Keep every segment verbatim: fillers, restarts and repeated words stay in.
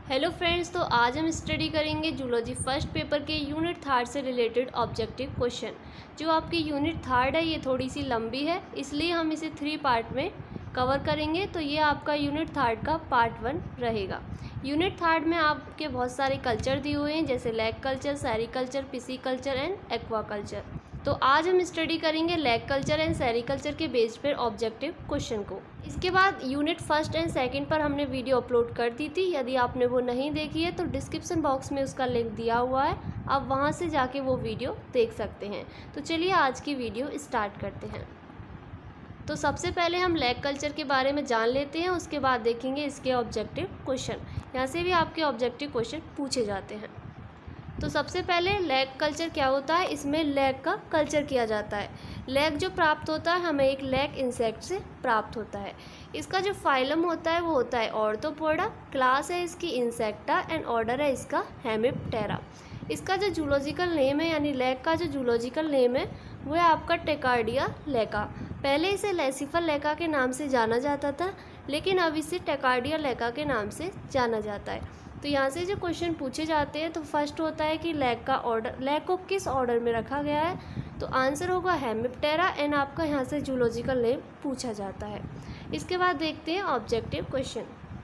Hello friends, तो आज हम स्टडी करेंगे जूलॉजी फर्स्ट पेपर के यूनिट थर्ड से रिलेटेड ऑब्जेक्टिव क्वेश्चन। जो आपकी यूनिट थर्ड है ये थोड़ी सी लंबी है, इसलिए हम इसे थ्री पार्ट में कवर करेंगे। तो ये आपका यूनिट थर्ड का पार्ट वन रहेगा। यूनिट थर्ड में आपके बहुत सारे कल्चर दिए हुए हैं, जैसे lac culture, sericulture, pisciculture and aquaculture. तो आज हम स्टडी करेंगे लैग कल्चर एंड सेरीकल्चर के बेस पर ऑब्जेक्टिव क्वेश्चन को। इसके बाद यूनिट फर्स्ट एंड सेकंड पर हमने वीडियो अपलोड कर दी थी। यदि आपने वो नहीं देखी है तो डिस्क्रिप्शन बॉक्स में उसका लिंक दिया हुआ है, आप वहाँ से जाके वो वीडियो देख सकते हैं। तो चलिए आज की वीडियो स्टार्ट करते हैं। तो सबसे पहले हम लैग कल्चर के बारे में जान लेते हैं, उसके बाद देखेंगे इसके ऑब्जेक्टिव क्वेश्चन। यहाँ से भी आपके ऑब्जेक्टिव क्वेश्चन पूछे जाते हैं। तो सबसे पहले लैग कल्चर क्या होता है, इसमें लैग का कल्चर किया जाता है। लैग जो प्राप्त होता है हमें एक लैग इंसेक्ट से प्राप्त होता है। इसका जो फाइलम होता है वो होता है ऑर्थोपोडा, क्लास है इसकी इंसेक्टा एंड ऑर्डर है इसका हेमिप्टेरा। इसका जो जूलॉजिकल नेम है यानी लैग का जो जूलॉजिकल नेम है वो है आपका टेकार्डिया लैका। पहले इसे लेसिफर लैका के नाम से जाना जाता था, लेकिन अब इसे टेकार्डिया लैका के नाम से जाना जाता है। तो यहाँ से जो क्वेश्चन पूछे जाते हैं तो फर्स्ट होता है कि लैग का ऑर्डर, लैग को किस ऑर्डर में रखा गया है, तो आंसर होगा हेमिप्टेरा एंड आपका यहाँ से जूलॉजिकल नेम पूछा जाता है। इसके बाद देखते हैं ऑब्जेक्टिव क्वेश्चन।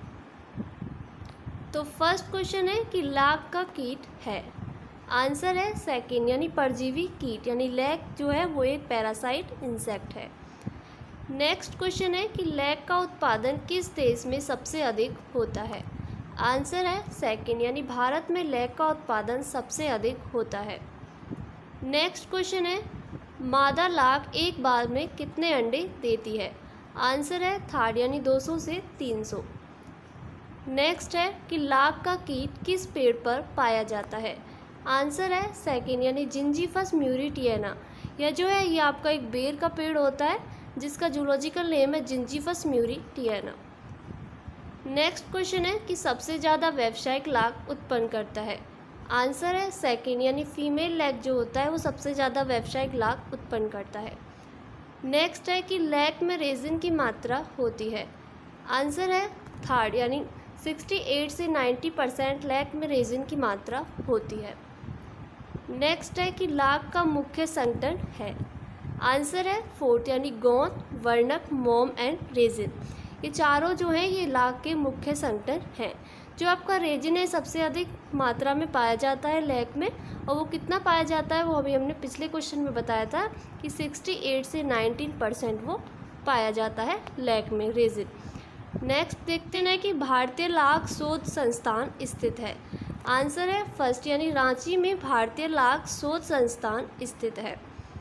तो फर्स्ट क्वेश्चन है कि लाग का कीट है, आंसर है सेकेंड यानी परजीवी कीट, यानी लैग जो है वो एक पैरासाइट इंसेक्ट है। नेक्स्ट क्वेश्चन है कि लैग का उत्पादन किस देश में सबसे अधिक होता है, आंसर है सेकंड यानी भारत में लैग का उत्पादन सबसे अधिक होता है। नेक्स्ट क्वेश्चन है मादा लाग एक बार में कितने अंडे देती है, आंसर है थर्ड यानी दो सौ से तीन सौ। नेक्स्ट है कि लाग का कीट किस पेड़ पर पाया जाता है, आंसर है सेकंड यानी जिंजीफस म्यूरिटिएना। यह जो है ये आपका एक बेर का पेड़ होता है जिसका जूलॉजिकल नेम है जिंजीफस म्यूरिटिएना। नेक्स्ट क्वेश्चन है कि सबसे ज़्यादा व्यावसायिक लाग उत्पन्न करता है, आंसर है सेकंड यानी फीमेल लैग जो होता है वो सबसे ज़्यादा व्यावसायिक लाग उत्पन्न करता है। नेक्स्ट है कि लैग में रेजिन की मात्रा होती है, आंसर है थर्ड यानी अड़सठ से नब्बे परसेंट लैग में रेजिन की मात्रा होती है। नेक्स्ट है कि लाग का मुख्य संगठन है, आंसर है फोर्थ यानी गोंद, वर्णक, मोम एंड रेजिन। ये चारों जो हैं ये लाग के मुख्य संगठन हैं। जो आपका रेजिन है सबसे अधिक मात्रा में पाया जाता है लैग में, और वो कितना पाया जाता है वो अभी हमने पिछले क्वेश्चन में बताया था कि अड़सठ से उन्नीस परसेंट वो पाया जाता है लैग में रेजिन। नेक्स्ट देखते हैं कि भारतीय लाग शोध संस्थान स्थित है, आंसर है फर्स्ट यानी रांची में भारतीय लाग शोध संस्थान स्थित है।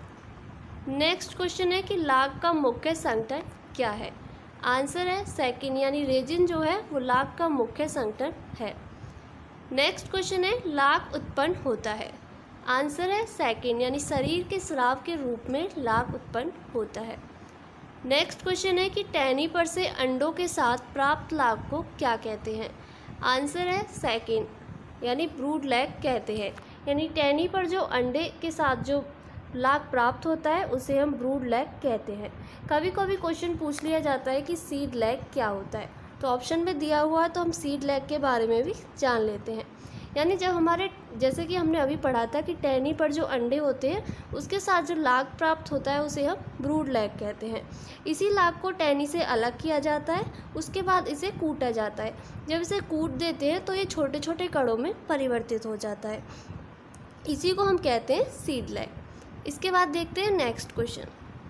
नेक्स्ट क्वेश्चन है कि लाग का मुख्य संगठन क्या है, आंसर है सेकंड यानी रेजिन जो है वो लाग का मुख्य संगठन है। नेक्स्ट क्वेश्चन है लाग उत्पन्न होता है, आंसर है सेकंड यानी शरीर के स्राव के रूप में लाग उत्पन्न होता है। नेक्स्ट क्वेश्चन है कि टहनी पर से अंडों के साथ प्राप्त लाग को क्या कहते हैं, आंसर है सेकंड यानी ब्रूड लैग कहते हैं। यानी टहनी पर जो अंडे के साथ जो लाग प्राप्त होता है उसे हम ब्रूड लैग कहते हैं। कभी कभी क्वेश्चन पूछ लिया जाता है कि सीड लैग क्या होता है, तो ऑप्शन में दिया हुआ है तो हम सीड लैग के बारे में भी जान लेते हैं। यानी जब हमारे जैसे कि हमने अभी पढ़ा था कि टहनी पर जो अंडे होते हैं उसके साथ जो लाग प्राप्त होता है उसे हम ब्रूड लैग कहते हैं। इसी लाग को टहनी से अलग किया जाता है, उसके बाद इसे कूटा जाता है। जब इसे कूट देते हैं तो ये छोटे छोटे कणों में परिवर्तित हो जाता है, इसी को हम कहते हैं सीड लैग। इसके बाद देखते हैं नेक्स्ट क्वेश्चन।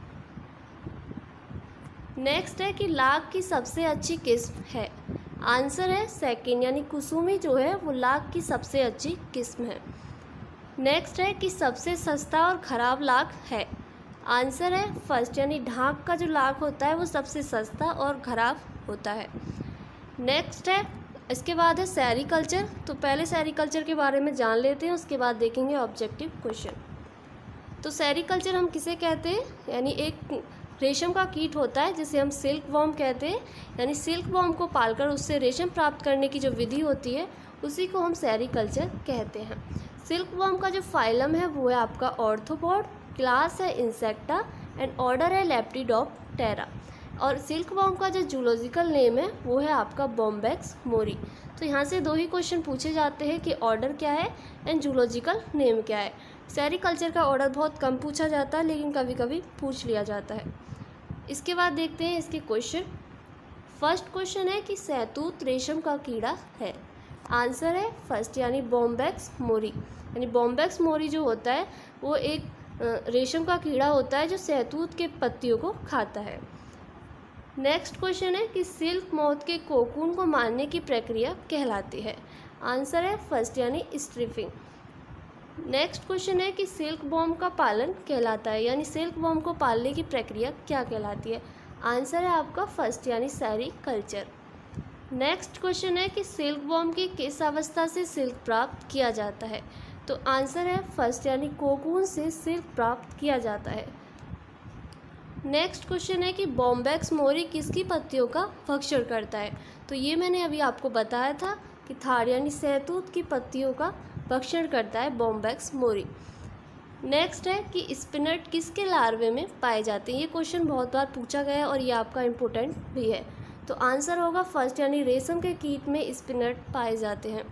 नेक्स्ट है कि लाग की सबसे अच्छी किस्म है, आंसर है सेकंड यानी कुसुमी जो है वो लाग की सबसे अच्छी किस्म है। नेक्स्ट है कि सबसे सस्ता और ख़राब लाग है, आंसर है फर्स्ट यानी ढाक का जो लाग होता है वो सबसे सस्ता और ख़राब होता है। नेक्स्ट है इसके बाद है सेरीकल्चर। तो पहले सेरीकल्चर के बारे में जान लेते हैं, उसके बाद देखेंगे ऑब्जेक्टिव क्वेश्चन। तो सेरीकल्चर हम किसे कहते हैं, यानी एक रेशम का कीट होता है जिसे हम सिल्क वॉर्म कहते हैं। यानी सिल्क वॉर्म को पालकर उससे रेशम प्राप्त करने की जो विधि होती है उसी को हम सेरीकल्चर कहते हैं। सिल्क वॉर्म का जो फाइलम है वो है आपका ऑर्थोपोड, क्लास है इंसेक्टा एंड ऑर्डर है लेपिडोप्टेरा। और सिल्क वॉर्म का जो जूलॉजिकल नेम है वो है आपका बॉम्बैक्स मोरी। तो यहाँ से दो ही क्वेश्चन पूछे जाते हैं कि ऑर्डर क्या है एंड जूलॉजिकल नेम क्या है। सेरिकल्चर का ऑर्डर बहुत कम पूछा जाता है, लेकिन कभी कभी पूछ लिया जाता है। इसके बाद देखते हैं इसके क्वेश्चन। फर्स्ट क्वेश्चन है कि सहतूत रेशम का कीड़ा है। आंसर है फर्स्ट यानी बॉम्बैक्स मोरी। यानी बॉम्बैक्स मोरी जो होता है वो एक रेशम का कीड़ा होता है जो सहतूत के पत्तियों को खाता है। नेक्स्ट क्वेश्चन है कि सिल्क मॉथ के कोकून को मारने की प्रक्रिया कहलाती है। आंसर है फर्स्ट यानी स्ट्रिपिंग। नेक्स्ट क्वेश्चन है कि सिल्क वॉर्म का पालन कहलाता है, यानी सिल्क वॉर्म को पालने की प्रक्रिया क्या कहलाती है। आंसर है आपका फर्स्ट यानी सेरीकल्चर। नेक्स्ट क्वेश्चन है कि सिल्क वॉर्म की किस अवस्था से सिल्क प्राप्त किया जाता है। तो आंसर है फर्स्ट यानी कोकून से सिल्क प्राप्त किया जाता है। नेक्स्ट क्वेश्चन है कि बॉम्बैक्स मोरी किसकी पत्तियों का भक्षण करता है। तो ये मैंने अभी आपको बताया था कि थार यानी सहतूत की पत्तियों का भक्षण करता है बॉम्बैक्स मोरी। नेक्स्ट है कि स्पिनट किसके लार्वे में पाए जाते हैं। ये क्वेश्चन बहुत बार पूछा गया है और ये आपका इम्पोर्टेंट भी है। तो आंसर होगा फर्स्ट यानी रेशम के कीट में स्पिनट पाए जाते हैं।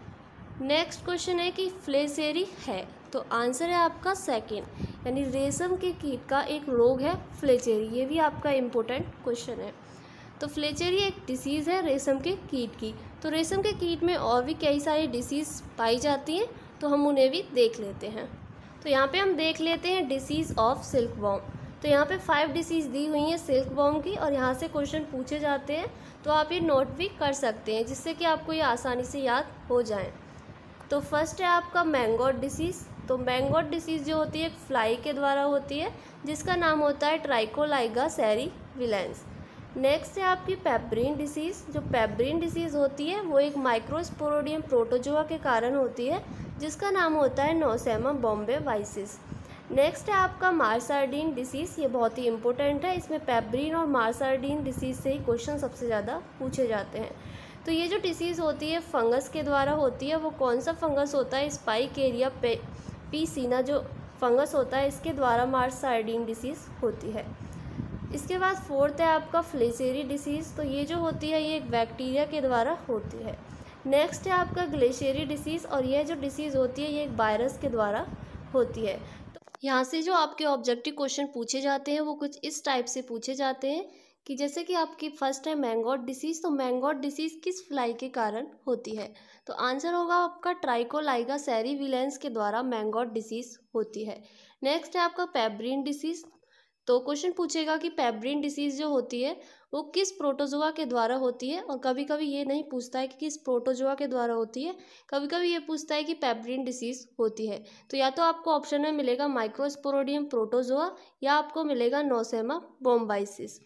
नेक्स्ट क्वेश्चन है कि फ्लेचेरी है। तो आंसर है आपका सेकंड यानी रेशम के कीट का एक रोग है फ्लेचेरी। ये भी आपका इम्पोर्टेंट क्वेश्चन है। तो फ्लेचेरी एक डिसीज़ है रेशम के कीट की। तो रेशम के कीट में और भी कई सारी डिसीज़ पाई जाती हैं, तो हम उन्हें भी देख लेते हैं। तो यहाँ पे हम देख लेते हैं डिसीज़ ऑफ सिल्क वॉर्म। तो यहाँ पे फाइव डिसीज़ दी हुई हैं सिल्क वॉर्म की, और यहाँ से क्वेश्चन पूछे जाते हैं, तो आप ये नोट भी कर सकते हैं जिससे कि आपको ये आसानी से याद हो जाए। तो फर्स्ट है आपका मैंगोट डिसीज़। तो मैंगोट डिसीज़ जो होती है एक फ्लाई के द्वारा होती है जिसका नाम होता है ट्राइकोलाइगा सेरीविलेंस। नेक्स्ट है आपकी पेब्रिन डिसीज़। जो पेब्रिन डिसीज़ होती है वो एक माइक्रोस्पोरोडियम प्रोटोजोआ के कारण होती है जिसका नाम होता है नोसेमा बॉम्बेवाइसिस। नेक्स्ट है आपका मार्सार्डिन डिसीज़। ये बहुत ही इंपॉर्टेंट है, इसमें पेब्रिन और मार्सार्डिन डिसीज़ से ही क्वेश्चन सबसे ज़्यादा पूछे जाते हैं। तो ये जो डिसीज़ होती है फंगस के द्वारा होती है। वो कौन सा फंगस होता है, स्पाइकेरिया पे पीसीना जो फंगस होता है इसके द्वारा मार्सार्डिन डिसीज़ होती है। इसके बाद फोर्थ है आपका फ्लेचेरी डिसीज़। तो ये जो होती है ये एक बैक्टीरिया के द्वारा होती है। नेक्स्ट है आपका ग्लेशियरी डिसीज़, और यह जो डिसीज़ होती है ये एक वायरस के द्वारा होती है। तो यहाँ से जो आपके ऑब्जेक्टिव क्वेश्चन पूछे जाते हैं वो कुछ इस टाइप से पूछे जाते हैं कि जैसे कि आपकी फर्स्ट है मैंगोट डिसीज़। तो मैंगोट डिसीज़ किस फ्लाई के कारण होती है। तो आंसर होगा आपका ट्राइकोलाइगा सेरीविलेंस के द्वारा मैंगोट डिसीज़ होती है। नेक्स्ट है आपका पेब्रिन डिसीज़। तो क्वेश्चन पूछेगा कि पेब्रिन डिसीज़ जो होती है वो किस प्रोटोजोआ के द्वारा होती है, और कभी कभी ये नहीं पूछता है कि किस प्रोटोजोआ के द्वारा होती है, कभी कभी ये पूछता है कि पेब्रिन डिसीज़ होती है। तो या तो आपको ऑप्शन में मिलेगा माइक्रोस्पोरोडियम प्रोटोजोआ या आपको मिलेगा नोसेमा बॉम्बाइसिस।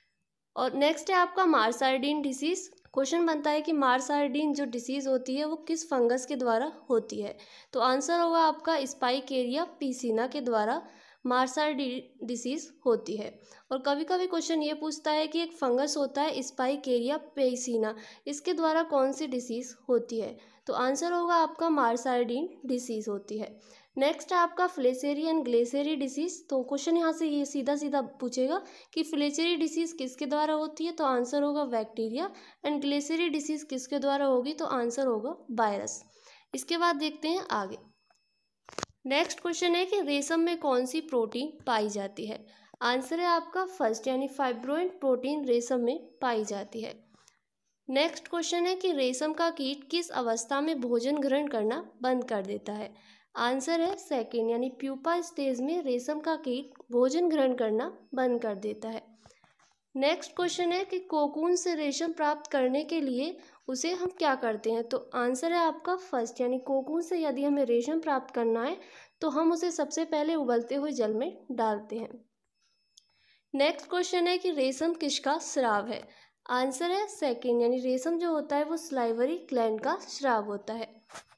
और नेक्स्ट है आपका मार्सार्डिन डिसीज़। क्वेश्चन बनता है कि मार्सार्डिन जो डिसीज़ होती है वो किस फंगस के द्वारा होती है। तो आंसर होगा आपका स्पाइकेरिया पीसीना के द्वारा मार्सार्डिन डिसीज़ होती है। और कभी कभी क्वेश्चन ये पूछता है कि एक फंगस होता है स्पाइकेरिया पेसिना, इसके द्वारा कौन सी डिसीज़ होती है। तो आंसर होगा आपका मार्सार्डिन डिसीज़ होती है। नेक्स्ट है आपका फ्लेचेरी एंड ग्लेशियरी डिसीज़। तो क्वेश्चन यहाँ से ये सीधा सीधा पूछेगा कि फ्लेचेरी डिसीज़ किसके द्वारा होती है। तो आंसर होगा बैक्टीरिया, एंड ग्लेशियरी डिसीज़ किसके द्वारा होगी। तो आंसर होगा वायरस। इसके बाद देखते हैं आगे। नेक्स्ट क्वेश्चन है कि रेशम में कौन सी प्रोटीन पाई जाती है। आंसर है आपका फर्स्ट यानी फाइब्रोइन प्रोटीन रेशम में पाई जाती है। नेक्स्ट क्वेश्चन है कि रेशम का कीट किस अवस्था में भोजन ग्रहण करना बंद कर देता है। आंसर है सेकेंड यानी प्यूपा स्टेज में रेशम का कीट भोजन ग्रहण करना बंद कर देता है। नेक्स्ट क्वेश्चन है कि कोकून से रेशम प्राप्त करने के लिए उसे हम क्या करते हैं। तो आंसर है आपका फर्स्ट यानी कोकून से यदि हमें रेशम प्राप्त करना है तो हम उसे सबसे पहले उबलते हुए जल में डालते हैं। नेक्स्ट क्वेश्चन है कि रेशम किसका स्राव है। आंसर है सेकेंड यानी रेशम जो होता है वो स्लाइवरी ग्लैंड का स्राव होता है।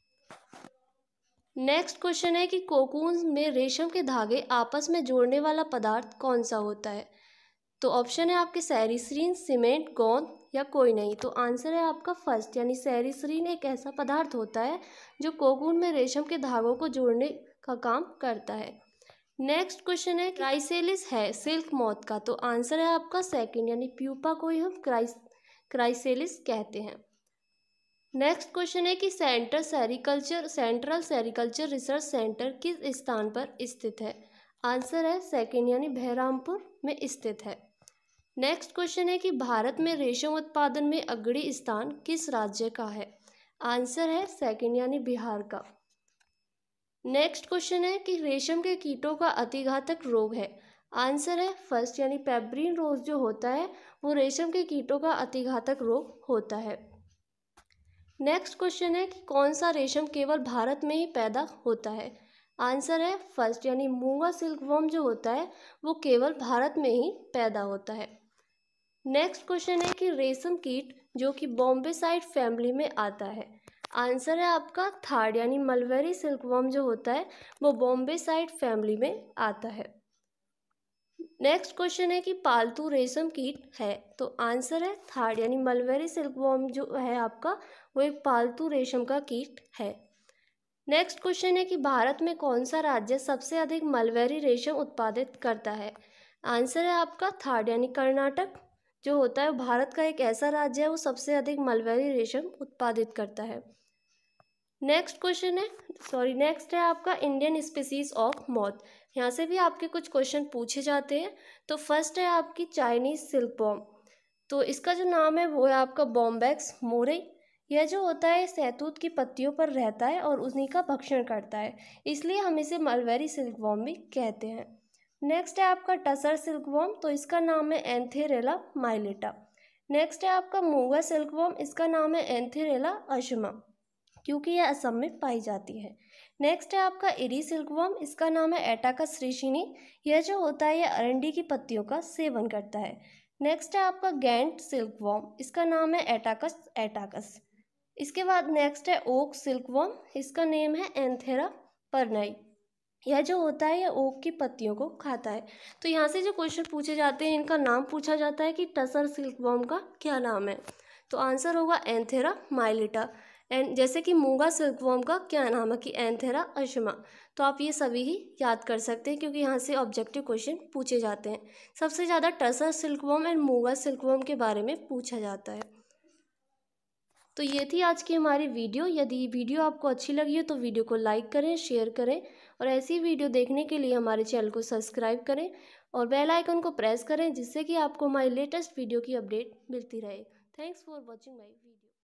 नेक्स्ट क्वेश्चन है कि कोकून में रेशम के धागे आपस में जोड़ने वाला पदार्थ कौन सा होता है। तो ऑप्शन है आपके सेरिसरीन, सीमेंट, गोंद या कोई नहीं। तो आंसर है आपका फर्स्ट यानी सेरिसरीन एक ऐसा पदार्थ होता है जो कोकून में रेशम के धागों को जोड़ने का काम करता है। नेक्स्ट क्वेश्चन है क्राइसेलिस है सिल्क मॉथ का, तो आंसर है आपका सेकंड, यानी प्यूपा को ही हम क्राइस क्राइसेलिस कहते हैं। नेक्स्ट क्वेश्चन है कि centre sericulture central sericulture research centre किस स्थान पर स्थित है। आंसर है सेकंड, यानी बहरामपुर में स्थित है। नेक्स्ट क्वेश्चन है कि भारत में रेशम उत्पादन में अग्रणी स्थान किस राज्य का है। आंसर है सेकंड, यानी बिहार का। नेक्स्ट क्वेश्चन है कि रेशम के कीटों का अतिघातक रोग है। आंसर है फर्स्ट, यानी पेब्रिन रोग जो होता है वो रेशम के कीटों का अतिघातक रोग होता है। नेक्स्ट क्वेश्चन है कि कौन सा रेशम केवल भारत में ही पैदा होता है। आंसर है फर्स्ट, यानी मूंगा सिल्कवर्म जो होता है वो केवल भारत में ही पैदा होता है। नेक्स्ट क्वेश्चन है कि रेशम कीट जो कि बॉम्बेसाइड फैमिली में आता है। आंसर है आपका थर्ड, यानी मलबेरी सिल्कवर्म जो होता है वो बॉम्बेसाइड फैमिली में आता है। नेक्स्ट क्वेश्चन है कि पालतू रेशम कीट है, तो आंसर है थर्ड, यानी मलबेरी सिल्कवर्म जो है आपका वो एक पालतू रेशम का कीट है। नेक्स्ट क्वेश्चन है कि भारत में कौन सा राज्य सबसे अधिक मलबेरी रेशम उत्पादित करता है। आंसर है आपका थर्ड, यानी कर्नाटक जो होता है भारत का एक ऐसा राज्य है वो सबसे अधिक मलबेरी रेशम उत्पादित करता है। नेक्स्ट क्वेश्चन है सॉरी नेक्स्ट है आपका इंडियन स्पीसीज ऑफ मॉथ। यहाँ से भी आपके कुछ क्वेश्चन पूछे जाते हैं। तो फर्स्ट है आपकी चाइनीज सिल्कवर्म, तो इसका जो नाम है वो है आपका बॉम्बैक्स मोरे। यह जो होता है सहतूत की पत्तियों पर रहता है और उन्हीं का भक्षण करता है, इसलिए हम इसे मलबेरी सिल्कवर्म भी कहते हैं। नेक्स्ट है आपका टसर सिल्कवर्म, तो इसका नाम है एंथेरेला माइलेटा। नेक्स्ट है आपका मूंगा सिल्कवर्म, इसका नाम है एंथेरेला अशमा क्योंकि यह असम में पाई जाती है। नेक्स्ट है आपका इरी सिल्कवर्म, इसका नाम है एटाकस श्रीशिनी। यह जो होता है यह अरंडी की पत्तियों का सेवन करता है। नेक्स्ट है आपका गैंट सिल्कवर्म, इसका नाम है एटाकस एटाकस। इसके बाद नेक्स्ट है ओक सिल्कवर्म, इसका नेम है एंथेरा परनाई। यह जो होता है यह ओक की पत्तियों को खाता है। तो यहाँ से जो क्वेश्चन पूछे जाते हैं इनका नाम पूछा जाता है कि टसर सिल्कवर्म का क्या नाम है, तो आंसर होगा एंथेरा माइलिटा। एंड जैसे कि मूंगा सिल्कवर्म का क्या नाम है कि एंथेरा अशमा। तो आप ये सभी ही याद कर सकते हैं क्योंकि यहाँ से ऑब्जेक्टिव क्वेश्चन पूछे जाते हैं। सबसे ज़्यादा tasar silkworm and muga silkworm के बारे में पूछा जाता है। तो ये थी आज की हमारी वीडियो। यदि वीडियो आपको अच्छी लगी हो तो वीडियो को लाइक करें, शेयर करें और ऐसी वीडियो देखने के लिए हमारे चैनल को सब्सक्राइब करें और बेल आइकन को प्रेस करें जिससे कि आपको हमारी लेटेस्ट वीडियो की अपडेट मिलती रहे। Thanks for watching my video.